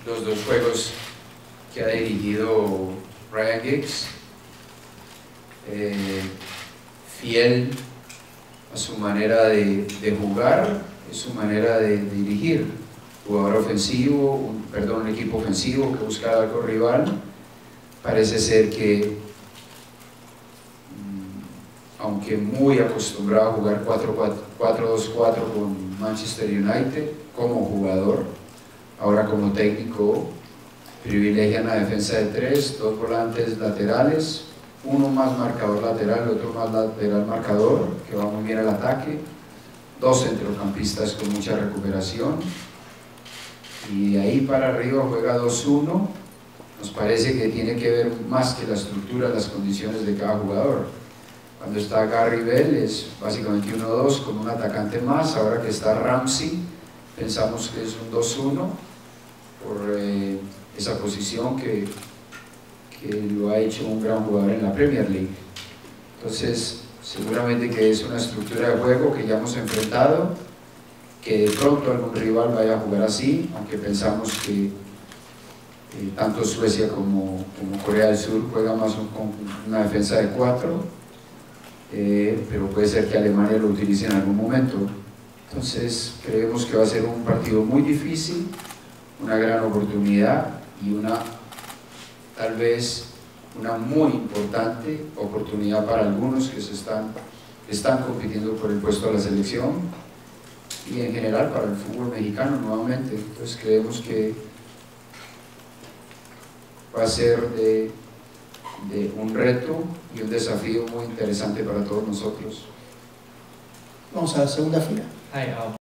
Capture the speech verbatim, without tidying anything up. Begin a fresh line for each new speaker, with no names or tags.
los dos juegos que ha dirigido Ryan Giggs, eh, fiel a su manera de, de jugar y su manera de, de dirigir. Jugador ofensivo, un, perdón, un equipo ofensivo que busca el arco rival. Parece ser que, mmm, aunque muy acostumbrado a jugar cuatro dos cuatro con Manchester United como jugador, ahora como técnico privilegian la defensa de tres, dos volantes laterales, uno más marcador lateral, otro más lateral marcador, que va muy bien al ataque, dos centrocampistas con mucha recuperación, y de ahí para arriba juega dos uno. Nos parece que tiene que ver más que la estructura, las condiciones de cada jugador. Cuando está Gary Bell es básicamente uno dos con un atacante más. Ahora que está Ramsey pensamos que es un dos uno por eh, esa posición que, que lo ha hecho un gran jugador en la Premier League. Entonces seguramente que es una estructura de juego que ya hemos enfrentado, que de pronto algún rival vaya a jugar así, aunque pensamos que Eh, tanto Suecia como, como Corea del Sur juegan más un, con una defensa de cuatro, eh, pero puede ser que Alemania lo utilice en algún momento. Entonces creemos que va a ser un partido muy difícil, una gran oportunidad y una, tal vez, una muy importante oportunidad para algunos que se están, están compitiendo por el puesto de la selección y en general para el fútbol mexicano nuevamente. Entonces creemos que va a ser de, de un reto y un desafío muy interesante para todos nosotros.
Vamos a la segunda fila.
Hi, um,